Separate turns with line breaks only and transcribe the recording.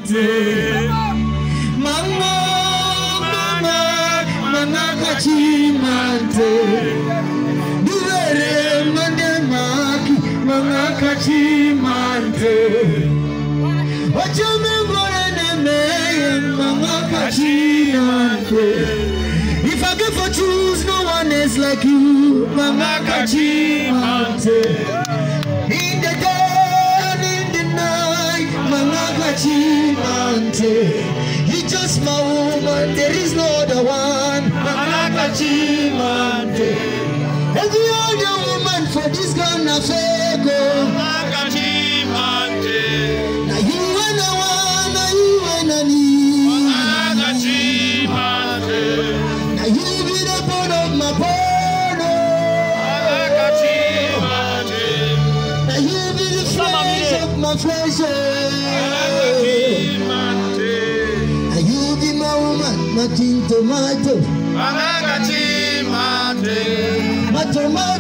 Kachimante, Duvere Mandemaki, Mama Kachimante, Mama Kachimante. If I give for choose, no one is like you, Mama Kachimante. In the day and in the night, Mama Kachimante. You just my woman, there is no other one. Mama Kachimante. Every other woman for this kind of fego. Mama Kachimante. Now you and I want, now you and I need. Mama Kachimante. Now you be the bone of my bone. Mama Kachimante. Now you be the flesh of my flesh. Nothing tomato. Mama Kachimante.